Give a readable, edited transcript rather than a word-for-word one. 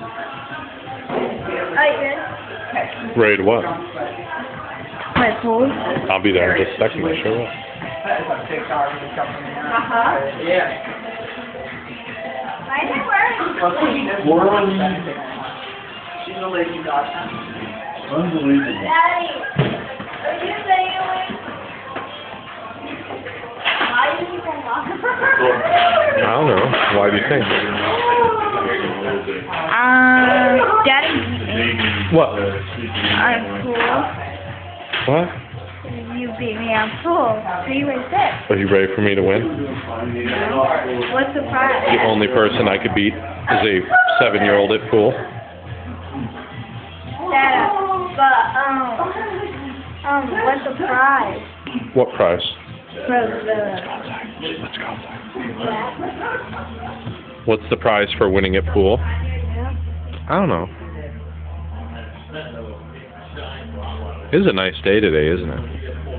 Ready to what? My pool. I'll be there in just a second. I sure will. Yeah. Why is it wearing? She's a lady doctor. Unbelievable. Daddy, are you saying why did you say mom? I don't know. Why do you think? Daddy, What? I'm cool. What? You beat me on pool. So you were sick. Are you ready for me to win? What's the prize? The only person I could beat is a 7-year-old at pool. Dad, but what's the prize? What prize? For the. Let's go. What's the prize for winning at pool? I don't know. It is a nice day today, isn't it?